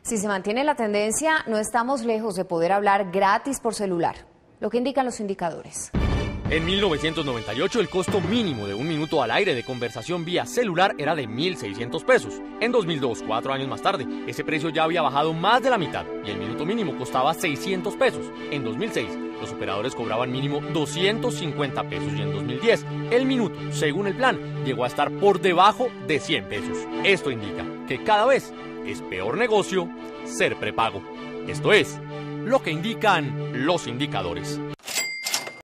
Si se mantiene la tendencia, no estamos lejos de poder hablar gratis por celular, lo que indican los indicadores. En 1998 el costo mínimo de un minuto al aire de conversación vía celular era de 1.600 pesos. En 2002, 4 años más tarde, ese precio ya había bajado más de la mitad y el minuto mínimo costaba 600 pesos. En 2006, los operadores cobraban mínimo 250 pesos y en 2010, el minuto, según el plan, llegó a estar por debajo de 100 pesos. Esto indica que cada vez es peor negocio ser prepago. Esto es lo que indican los indicadores.